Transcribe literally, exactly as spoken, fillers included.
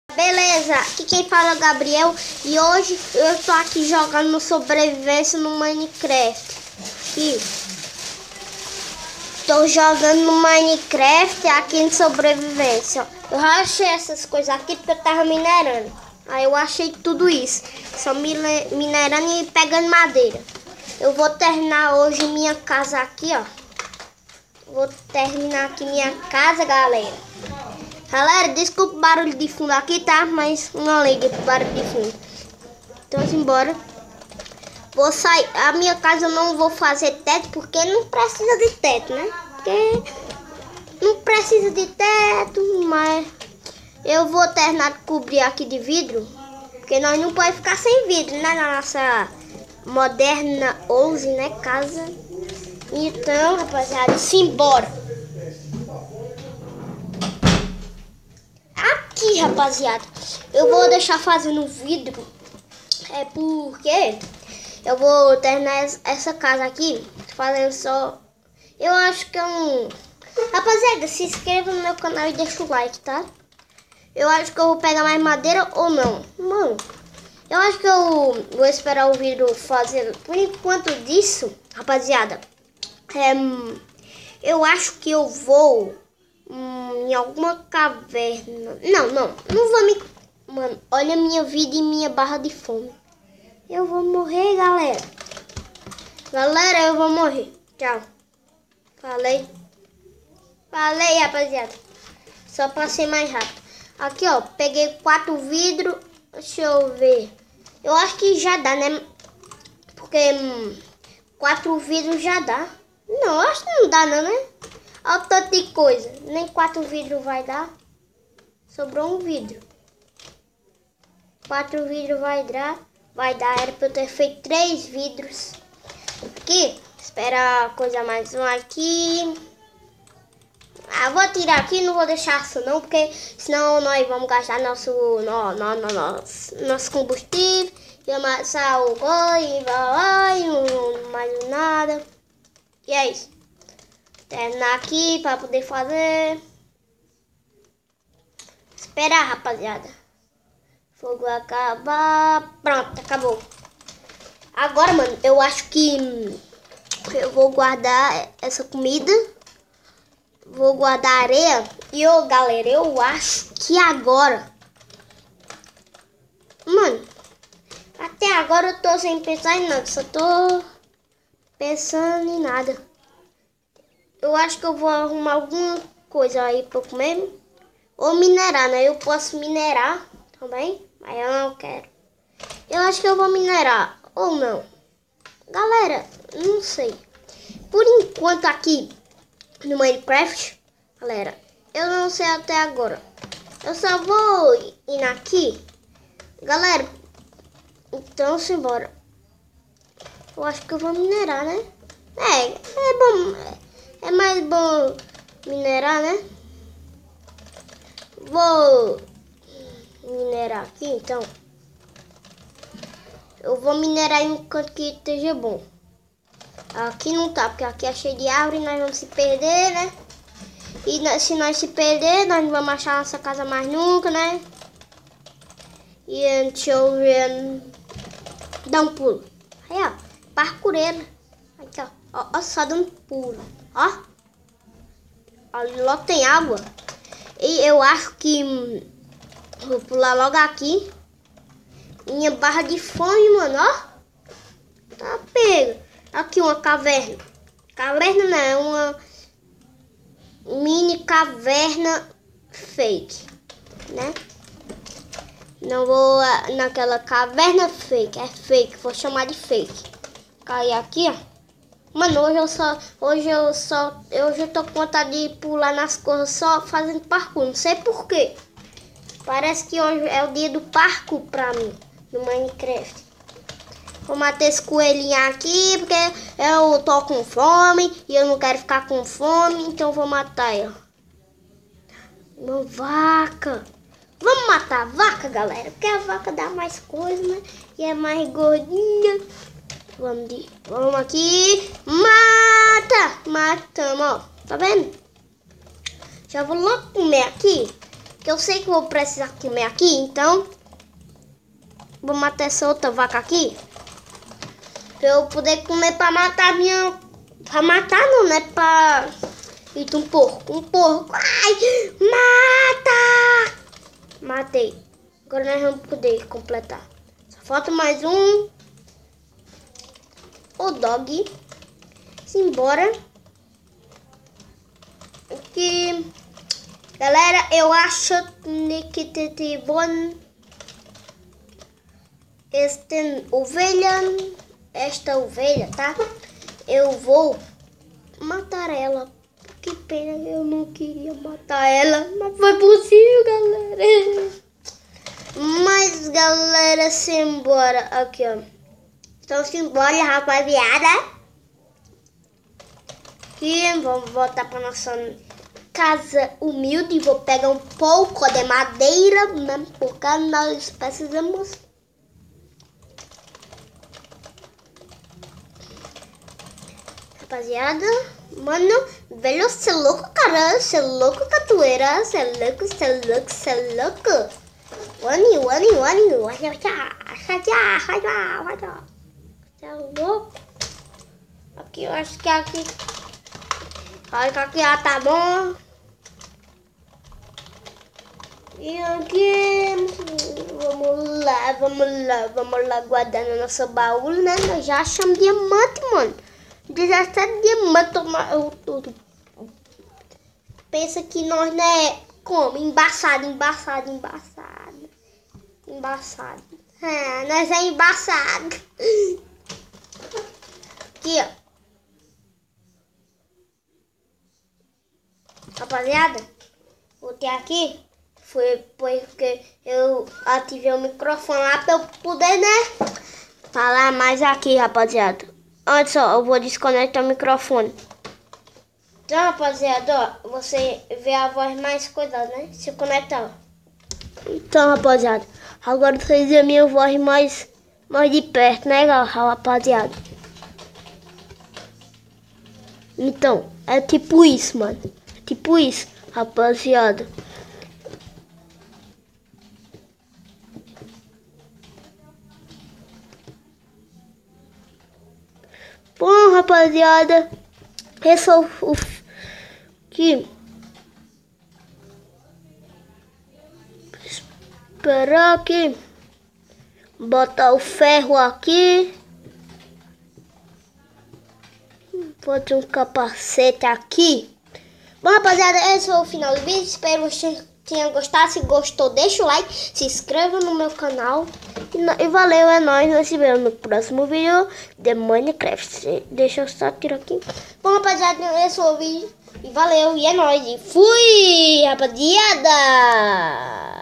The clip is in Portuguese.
Beleza, aqui quem fala é o Gabriel e hoje eu tô aqui jogando no sobrevivência no Minecraft. Aqui. Tô jogando no Minecraft aqui no sobrevivência. Eu achei essas coisas aqui porque eu tava minerando. Aí eu achei tudo isso. Só minerando e pegando madeira. Eu vou terminar hoje minha casa aqui, ó. Vou terminar aqui minha casa, galera. Galera, desculpa o barulho de fundo aqui, tá? Mas não ligue pro barulho de fundo. Então, embora. Vou sair. A minha casa eu não vou fazer teto, porque não precisa de teto, né? Porque não precisa de teto, mas eu vou terminar de cobrir aqui de vidro. Porque nós não podemos ficar sem vidro, né? Na nossa moderna onze, né? Casa. Então, rapaziada, simbora. Aqui, rapaziada, eu vou deixar fazendo vidro. É porque eu vou terminar essa casa aqui fazendo só. Eu acho que é um. Rapaziada, se inscreva no meu canal e deixa o like, tá? Eu acho que eu vou pegar mais madeira ou não. Mano, eu acho que eu vou esperar o vidro fazer. Por enquanto disso, rapaziada, é, eu acho que eu vou hum, em alguma caverna. Não, não, não vou me. Mano, olha a minha vida e minha barra de fome. Eu vou morrer, galera. Galera, eu vou morrer. Tchau. Falei. Falei, rapaziada. Só pra ser mais rápido. Aqui, ó. Peguei quatro vidros. Deixa eu ver. Eu acho que já dá, né? Porque hum, quatro vidros já dá. Não, acho que não dá, não, né? Olha o tanto de coisa. Nem quatro vidros vai dar. Sobrou um vidro. Quatro vidros vai dar. Vai dar, era pra eu ter feito três vidros. Aqui, espera a coisa mais um aqui. Ah, vou tirar aqui, não vou deixar isso não, porque senão nós vamos gastar nosso, no, no, no, nosso, nosso combustível. E amassar o goi, vai, não mais nada. E é isso. Terminar aqui pra poder fazer. Esperar, rapaziada. Fogo acabar. Pronto, acabou. Agora, mano, eu acho que eu vou guardar essa comida. Vou guardar areia. E, ô, galera, eu acho que agora... Mano, até agora eu tô sem pensar em nada. Só tô pensando em nada. Eu acho que eu vou arrumar alguma coisa aí pra eu comer. Ou minerar, né? Eu posso minerar também. Mas eu não quero. Eu acho que eu vou minerar. Ou não. Galera, não sei. Por enquanto aqui no Minecraft, galera, eu não sei até agora. Eu só vou ir aqui. Galera, então simbora. Eu acho que eu vou minerar, né? É, é bom. É mais bom minerar, né? Vou minerar aqui, então. Eu vou minerar enquanto que esteja bom. Aqui não tá, porque aqui é cheio de árvore e nós vamos se perder, né? E nós, se nós se perder, nós não vamos achar nossa casa mais nunca, né? E deixa eu ver. Dá um pulo. Aí, ó. Parkureira. Aqui, ó. Ó, ó, só dando pulo. Ó. Ali logo tem água. E eu acho que... Vou pular logo aqui. Minha barra de fome, mano, ó. Tá pega. Aqui uma caverna. Caverna não, é uma mini caverna fake, né? Não vou naquela caverna fake, é fake, vou chamar de fake. Cair aqui, ó. Mano, hoje eu só, hoje eu só, hoje eu tô com vontade de pular nas coisas só fazendo parkour, não sei porquê. Parece que hoje é o dia do parkour pra mim, no Minecraft. Vou matar esse coelhinho aqui, porque eu tô com fome e eu não quero ficar com fome, então vou matar ela. Uma vaca. Vamos matar a vaca, galera, porque a vaca dá mais coisa, né? E é mais gordinha. Vamos, de, vamos aqui. Mata! Matamos, ó. Tá vendo? Já vou logo comer aqui. Que Que eu sei que vou precisar comer aqui, então vou matar essa outra vaca aqui. Pra eu poder comer pra matar minha... Pra matar não, né? Pra... Eita, um porco, um porco. Ai, mata! Matei. Agora nós vamos poder completar. Só falta mais um. O dog. Simbora. Aqui. Galera, eu acho que tem bom. Esta ovelha. Esta ovelha, tá? Eu vou matar ela. Que pena, eu não queria matar ela. Mas foi possível, galera. Mas, galera, simbora. Aqui, ó. Então, simbora, rapaziada. Aqui, vamos voltar para nossa casa humilde. Vou pegar um pouco de madeira, né? Porque nós precisamos. Rapaziada, mano, velho, você é louco, cara. Você é louco, capoeira. Você é louco, você é louco, você é louco. Wani, wani, wani, wani, wani, você é louco. Aqui, eu acho que aqui. Olha que aqui já tá bom. E aqui, vamos lá, vamos lá, vamos lá guardar no nosso baú, né? Nós já achamos diamante, mano. dezessete diamantes, tudo. Pensa que nós, né, como? Embaçado, embaçado, embaçado. Embaçado. Ah, nós é embaçado. Aqui, ó. Rapaziada, voltei aqui. Foi porque eu ativei o microfone lá pra eu poder, né, falar mais aqui, rapaziada. Antes, ó, eu vou desconectar o microfone. Então, rapaziada, ó, você vê a voz mais cuidada, né? Se conectar, ó. Então, rapaziada, agora vocês veem a minha voz mais, mais de perto, né, rapaziada? Então, é tipo isso, mano. Tipo isso, rapaziada. Bom, rapaziada, esse é o, o que esperar aqui, botar o ferro aqui, botar um capacete aqui. Bom, rapaziada, esse foi o final do vídeo. Espero que você tenha gostado. Se gostou, deixa o like, se inscreva no meu canal. E, e valeu, é nóis. Nós se vemos no próximo vídeo de Minecraft. Deixa eu só tirar aqui. Bom, rapaziada, esse foi o vídeo. E valeu, e é nóis. E fui, rapaziada!